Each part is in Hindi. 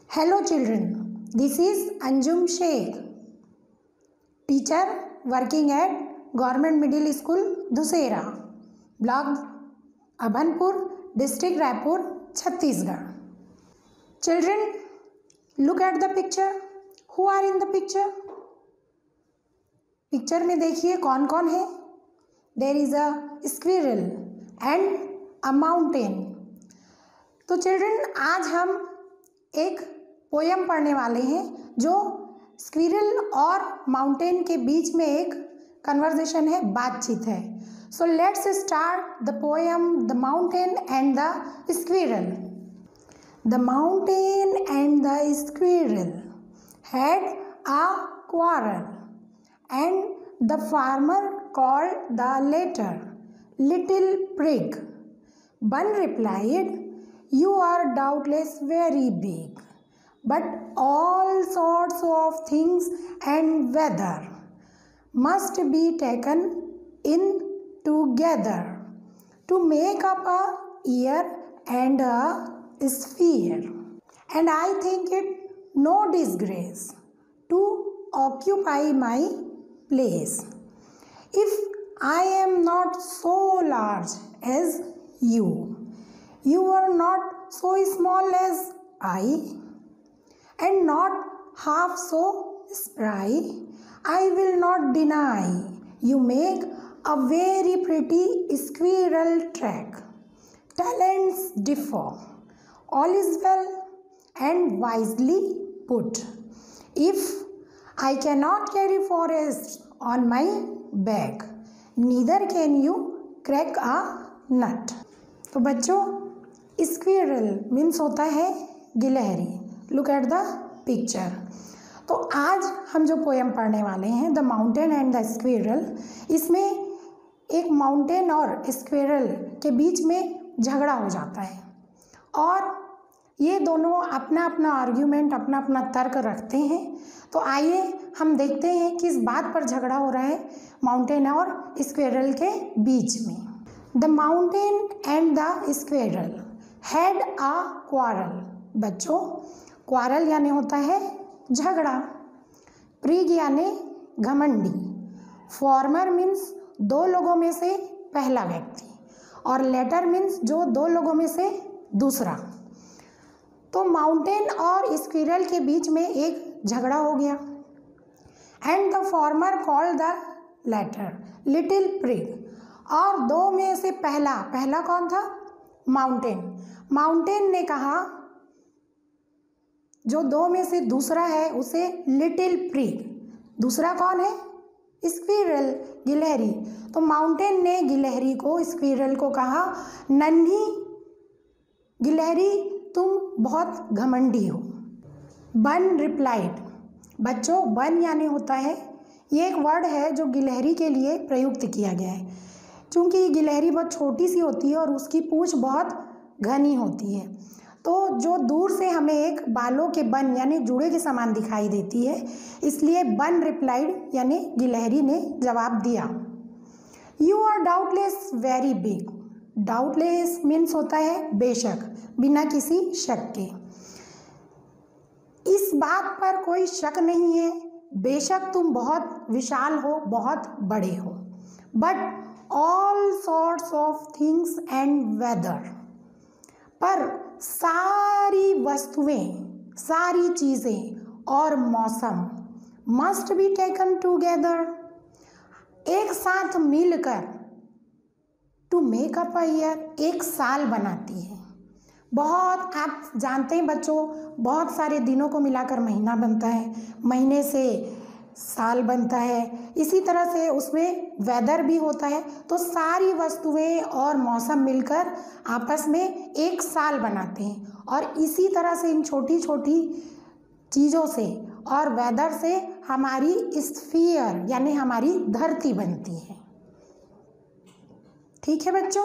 Hello children, this is Anjum Sheikh, teacher working at Government Middle School, Dhusera, Block Abhanpur, District Raipur, Chhattisgarh. Children, look at the picture. Who are in the picture? Picture में देखिए कौन कौन है. There is a squirrel and a mountain. तो चिल्ड्रन आज हम एक पोयम पढ़ने वाले हैं जो स्क्विरल और माउंटेन के बीच में एक कन्वर्सेशन है, बातचीत है. So let's start the poem the mountain and the squirrel. The mountain and the squirrel had a quarrel and the farmer called the latter little prig. One replied, "You are doubtless very big, but all sorts of things and weather must be taken in together to make up a year and a sphere, and I think it no disgrace to occupy my place. If I am not so large as you, you are not so small as I, and not half so spry. I will not deny you make a very pretty squirrel track. Talents differ. All is well and wisely put. If I cannot carry forests on my back, neither can you crack a nut." तो बच्चों, स्क्विरल मीन्स होता है गिलहरी. Look at the picture. तो आज हम जो पोयम पढ़ने वाले हैं the mountain and the squirrel, इसमें एक माउंटेन और स्क्विरल के बीच में झगड़ा हो जाता है और ये दोनों अपना अपना आर्ग्यूमेंट, अपना अपना तर्क रखते हैं. तो आइए हम देखते हैं किस बात पर झगड़ा हो रहा है माउंटेन और स्क्विरल के बीच में. The mountain and the squirrel had a quarrel. बच्चों, क्वारल यानी होता है झगड़ा. प्रिग यानी घमंडी. फॉर्मर मीन्स दो लोगों में से पहला व्यक्ति, और लेटर मीन्स जो दो लोगों में से दूसरा. तो माउंटेन और स्क्विरल के बीच में एक झगड़ा हो गया. And the former called the latter little prig. और दो में से पहला कौन था? माउंटेन. माउंटेन ने कहा जो दो में से दूसरा है उसे लिटिल प्रिग. दूसरा कौन है? स्क्विरल, गिलहरी. तो माउंटेन ने गिलहरी को, स्क्विरल को कहा, नन्ही गिलहरी तुम बहुत घमंडी हो. One replied. बच्चों, वन यानी होता है, ये एक वर्ड है जो गिलहरी के लिए प्रयुक्त किया गया है. क्योंकि गिलहरी बहुत छोटी सी होती है और उसकी पूंछ बहुत घनी होती है, तो जो दूर से हमें एक बालों के बन यानी जुड़े के समान दिखाई देती है, इसलिए वन रिप्लाइड यानी गिलहरी ने जवाब दिया. You are doubtless very big. Doubtless means होता है बेशक, बिना किसी शक के. इस बात पर कोई शक नहीं है, बेशक तुम बहुत विशाल हो, बहुत बड़े हो. But all sorts of things and weather. पर सारी वस्तुएं, सारी चीज़ें और मौसम मस्ट बी टेकन टूगेदर, एक साथ मिलकर, to make up a year, एक साल बनाती है. बहुत, आप जानते हैं बच्चों, बहुत सारे दिनों को मिलाकर महीना बनता है, महीने से साल बनता है. इसी तरह से उसमें वेदर भी होता है. तो सारी वस्तुएं और मौसम मिलकर आपस में एक साल बनाते हैं. और इसी तरह से इन छोटी छोटी चीज़ों से और वेदर से हमारी स्फीयर यानी हमारी धरती बनती है. ठीक है बच्चों.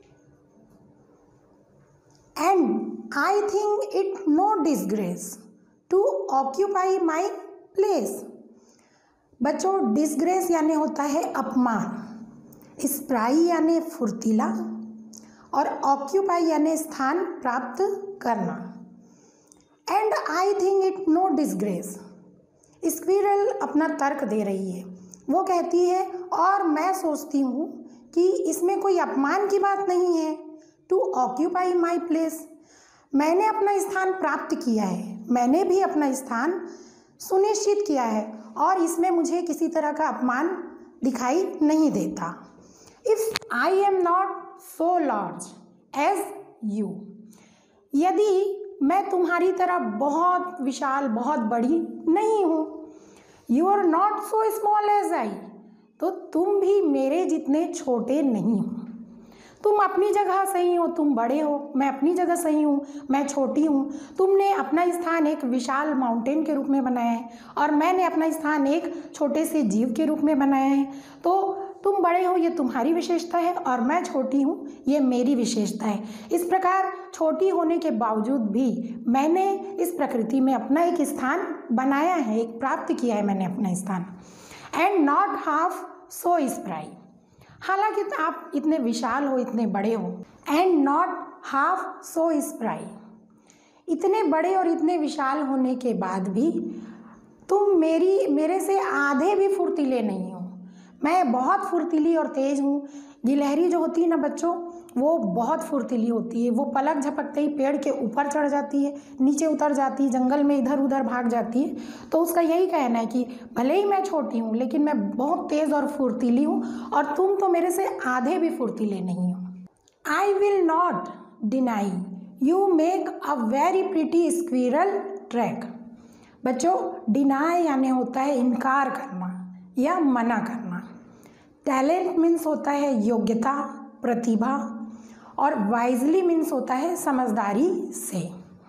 And I think it no disgrace to occupy my place. बच्चों, डिसग्रेस यानी होता है अपमान, स्प्राई यानी फुर्तीला, और ऑक्यूपाई यानी स्थान प्राप्त करना. And I think it no disgrace. Squirrel अपना तर्क दे रही है, वो कहती है और मैं सोचती हूँ कि इसमें कोई अपमान की बात नहीं है। टू ऑक्यूपाई माई प्लेस, मैंने अपना स्थान प्राप्त किया है, मैंने भी अपना स्थान सुनिश्चित किया है और इसमें मुझे किसी तरह का अपमान दिखाई नहीं देता। If I am not so large as you, यदि मैं तुम्हारी तरह बहुत विशाल बहुत बड़ी नहीं हूँ, you are not so small as I, तो तुम भी मेरे जितने छोटे नहीं हो। तुम अपनी जगह सही हो, तुम बड़े हो, मैं अपनी जगह सही हूँ, मैं छोटी हूँ। तुमने अपना स्थान एक विशाल माउंटेन के रूप में बनाया है और मैंने अपना स्थान एक छोटे से जीव के रूप में बनाया है। तो तुम बड़े हो, ये तुम्हारी विशेषता है और मैं छोटी हूँ, ये मेरी विशेषता है। इस प्रकार छोटी होने के बावजूद भी मैंने इस प्रकृति में अपना एक स्थान बनाया है, एक प्राप्त किया है मैंने अपना स्थान। And not half so spry, हालांकि आप इतने विशाल हो, इतने बड़े हो। And not half so spry, इतने बड़े और इतने विशाल होने के बाद भी तुम मेरे से आधे भी फुर्तीले नहीं हो। मैं बहुत फुर्तीली और तेज हूँ। गिलहरी जो होती है ना बच्चों, वो बहुत फुर्तीली होती है। वो पलक झपकते ही पेड़ के ऊपर चढ़ जाती है, नीचे उतर जाती है, जंगल में इधर उधर भाग जाती है। तो उसका यही कहना है कि भले ही मैं छोटी हूँ लेकिन मैं बहुत तेज़ और फुर्तीली हूँ और तुम तो मेरे से आधे भी फुर्तीले नहीं हो। I will not deny you make a very pretty squirrel track. बच्चों, डिनाई यानी होता है इनकार करना या मना करना। टैलेंट मीन्स होता है योग्यता, प्रतिभा, और वाइजली मीन्स होता है समझदारी से।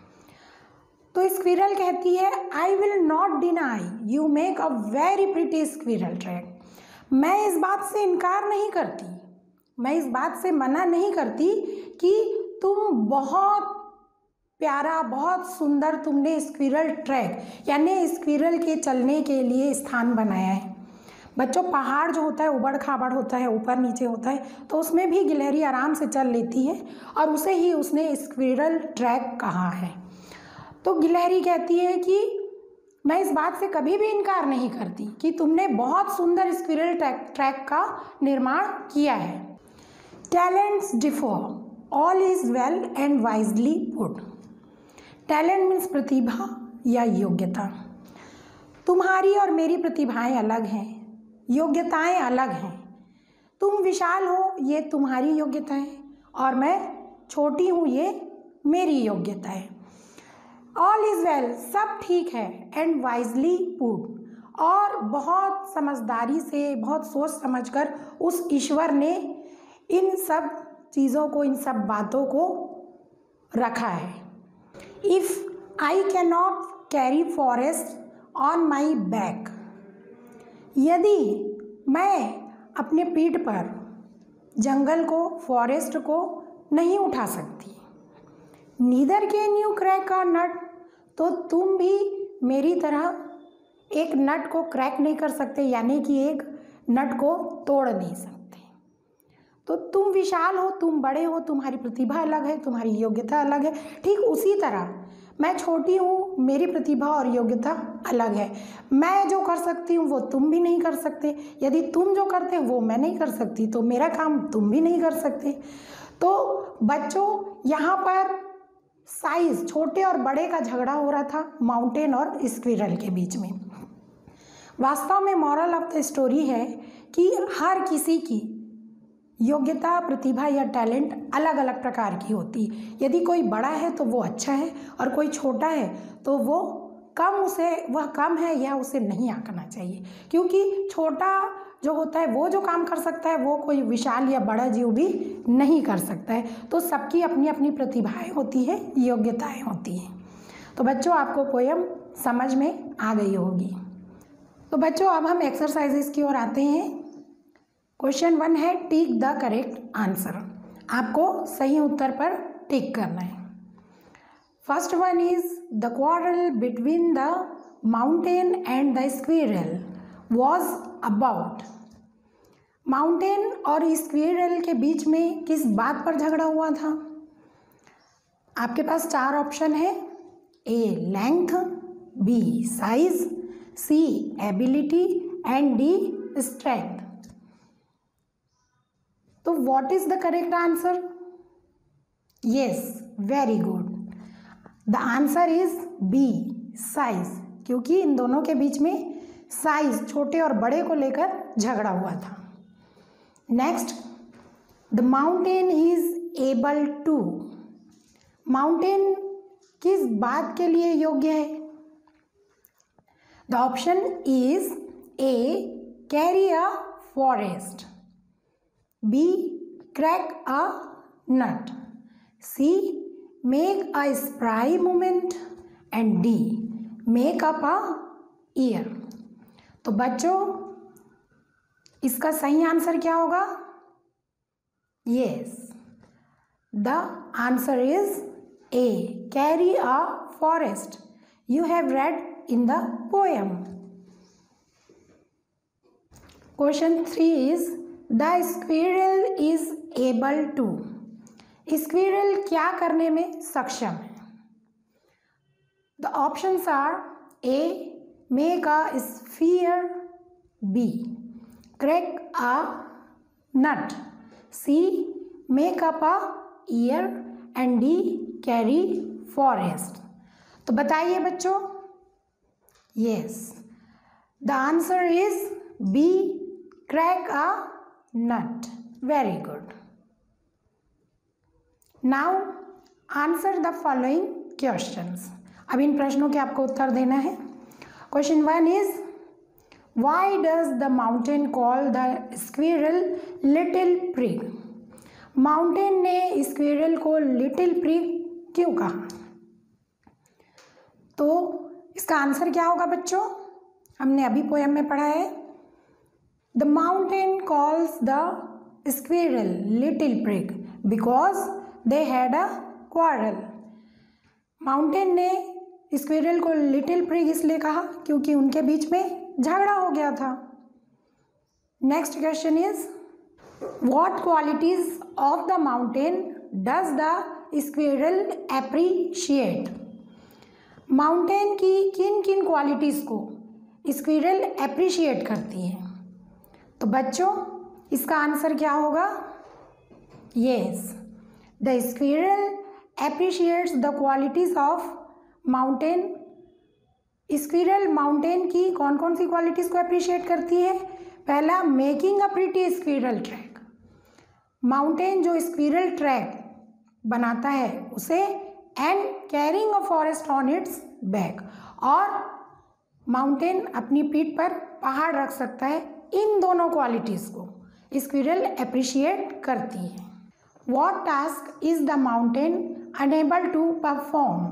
तो स्क्विरल कहती है I will not deny you make a very pretty squirrel track. मैं इस बात से इनकार नहीं करती, मैं इस बात से मना नहीं करती कि तुम बहुत प्यारा, बहुत सुंदर तुमने स्क्विरल ट्रैक यानी स्क्विरल के चलने के लिए स्थान बनाया है। बच्चों, पहाड़ जो होता है उबड़ खाबड़ होता है, ऊपर नीचे होता है, तो उसमें भी गिलहरी आराम से चल लेती है और उसे ही उसने स्क्विरल ट्रैक कहा है। तो गिलहरी कहती है कि मैं इस बात से कभी भी इनकार नहीं करती कि तुमने बहुत सुंदर स्क्विरल ट्रैक का निर्माण किया है। Talents differ, all is well and wisely put. Talent means प्रतिभा या योग्यता। तुम्हारी और मेरी प्रतिभाएं अलग हैं, योग्यताएं अलग हैं। तुम विशाल हो, ये तुम्हारी योग्यता है, और मैं छोटी हूँ, ये मेरी योग्यता है। ऑल इज़ वेल, सब ठीक है। एंड वाइजली पुट, और बहुत समझदारी से, बहुत सोच समझकर उस ईश्वर ने इन सब चीज़ों को, इन सब बातों को रखा है। If I can not carry forest on my back, यदि मैं अपने पीठ पर जंगल को, फॉरेस्ट को नहीं उठा सकती, neither can you crack a nut, तो तुम भी मेरी तरह एक नट को क्रैक नहीं कर सकते, यानी कि एक नट को तोड़ नहीं सकते। तो तुम विशाल हो, तुम बड़े हो, तुम्हारी प्रतिभा अलग है, तुम्हारी योग्यता अलग है। ठीक उसी तरह मैं छोटी हूँ, मेरी प्रतिभा और योग्यता अलग है। मैं जो कर सकती हूँ वो तुम भी नहीं कर सकते, यदि तुम जो करते हो वो मैं नहीं कर सकती, तो मेरा काम तुम भी नहीं कर सकते। तो बच्चों, यहाँ पर साइज, छोटे और बड़े का झगड़ा हो रहा था माउंटेन और स्क्विरल के बीच में। वास्तव में मॉरल ऑफ द स्टोरी है कि हर किसी की योग्यता, प्रतिभा या टैलेंट अलग अलग प्रकार की होती है। यदि कोई बड़ा है तो वो अच्छा है, और कोई छोटा है तो वो वह कम है या उसे नहीं आंकना चाहिए, क्योंकि छोटा जो होता है वो जो काम कर सकता है वो कोई विशाल या बड़ा जीव भी नहीं कर सकता है। तो सबकी अपनी अपनी प्रतिभाएं होती है, योग्यताएं होती हैं। तो बच्चों, आपको पोयम समझ में आ गई होगी। तो बच्चों, अब हम एक्सरसाइजेस की ओर आते हैं। क्वेश्चन 1 है टिक द करेक्ट आंसर। आपको सही उत्तर पर टिक करना है। First one is the quarrel between the mountain and the squirrel was about. Mountain और स्क्विरल के बीच में किस बात पर झगड़ा हुआ था? आपके पास 4 ऑप्शन है। A. Length, B. Size, C. Ability and D. Strength. तो what is the correct answer? Yes, very good. The answer is B. Size, क्योंकि इन दोनों के बीच में साइज, छोटे और बड़े को लेकर झगड़ा हुआ था. Next, the mountain is able to. Mountain किस बात के लिए योग्य है? The option is A. Carry a forest, B. Crack a nut, C. Make a spry movement and D. Make up a year. तो बच्चों, इसका सही आंसर क्या होगा? Yes, the answer is A. Carry a forest. You have read in the poem. Question 3 is the squirrel is able to. Squirrel क्या करने में सक्षम है? The options are A. Make a sphere, B. Crack a nut, C. Make up a ear and D. Carry forest. तो बताइए बच्चों. Yes, the answer is B. Crack a nut. Very good. Now answer the following questions. अब इन प्रश्नों के आपको उत्तर देना है. Question 1 is, why does the mountain call the squirrel little prig? Mountain ने स्क्विरल को लिटिल प्रिग क्यों कहा? तो इसका आंसर क्या होगा बच्चों? हमने अभी पोएम में पढ़ा है. The mountain calls the squirrel little prig because they had a quarrel. Mountain ने स्क्विरल को लिटिल प्रिग इसलिए कहा क्योंकि उनके बीच में झगड़ा हो गया था. Next question is, what qualities of the mountain does the squirrel appreciate. Mountain की किन किन क्वालिटीज को स्क्विरल एप्रिशिएट करती है? तो बच्चों, इसका आंसर क्या होगा? Yes, the squirrel appreciates the qualities of mountain. Squirrel mountain की कौन कौन सी क्वालिटीज़ को अप्रिशिएट करती है? पहला, making a pretty squirrel track. Mountain जो स्क्विरल ट्रैक बनाता है उसे, and carrying a forest on its back. और माउंटेन अपनी पीठ पर पहाड़ रख सकता है. इन दोनों क्वालिटीज़ को स्क्विरल अप्रिशिएट करती है. What task is the mountain unable to perform.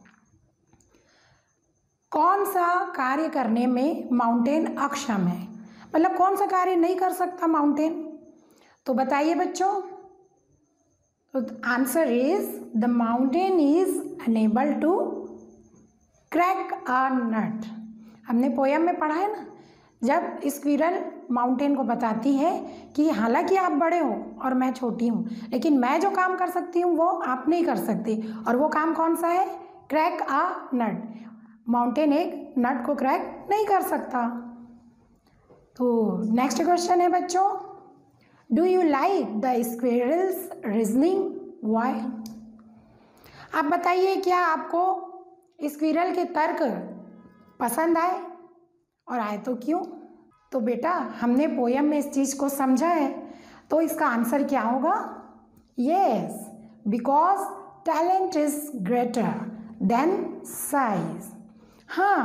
कौन सा कार्य करने में माउंटेन अक्षम है? मतलब कौन सा कार्य नहीं कर सकता माउंटेन? तो बताइए बच्चों. तो answer is the mountain is unable to crack a nut. हमने पोयम में पढ़ा है ना, जब स्क्विरल माउंटेन को बताती है कि हालांकि आप बड़े हो और मैं छोटी हूँ, लेकिन मैं जो काम कर सकती हूँ वो आप नहीं कर सकते. और वो काम कौन सा है? Crack a nut. माउंटेन एक नट को क्रैक नहीं कर सकता. तो नेक्स्ट क्वेश्चन है बच्चों, do you like the squirrel's reasoning? Why? आप बताइए, क्या आपको स्क्विरल के तर्क पसंद आए, और आए तो क्यों? तो बेटा, हमने पोयम में इस चीज़ को समझा है, तो इसका आंसर क्या होगा? Yes, because talent is greater than size. हाँ,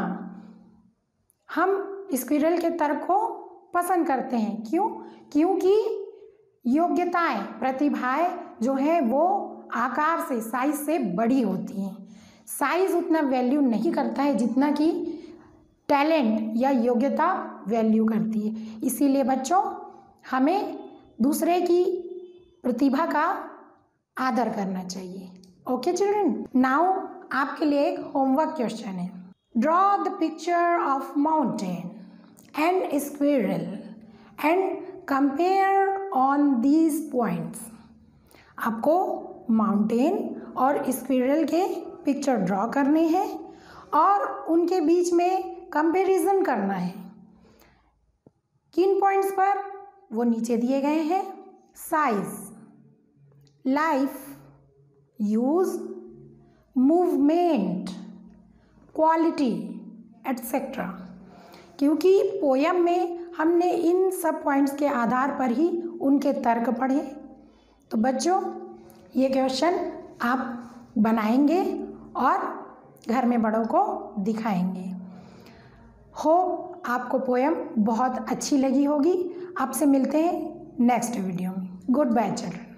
हम स्क्विरल के तर्क को पसंद करते हैं. क्यों? क्योंकि योग्यताएं, प्रतिभाएं जो है वो आकार से, साइज से बड़ी होती हैं. साइज उतना वैल्यू नहीं करता है जितना कि टैलेंट या योग्यता वैल्यू करती है. इसीलिए बच्चों, हमें दूसरे की प्रतिभा का आदर करना चाहिए. ओके चिल्ड्रन, नाउ आपके लिए एक होमवर्क क्वेश्चन है. Draw the picture of mountain and squirrel and compare on these points. आपको माउंटेन और स्क्विरल के पिक्चर ड्रॉ करने हैं और उनके बीच में कंपैरिजन करना है। किन पॉइंट्स पर? वो नीचे दिए गए हैं। Size, life, use, movement, quality etcetera. क्योंकि पोयम में हमने इन सब पॉइंट्स के आधार पर ही उनके तर्क पढ़े। तो बच्चों, ये क्वेश्चन आप बनाएंगे और घर में बड़ों को दिखाएंगे। होप आपको पोयम बहुत अच्छी लगी होगी। आपसे मिलते हैं नेक्स्ट वीडियो में। Good bye children.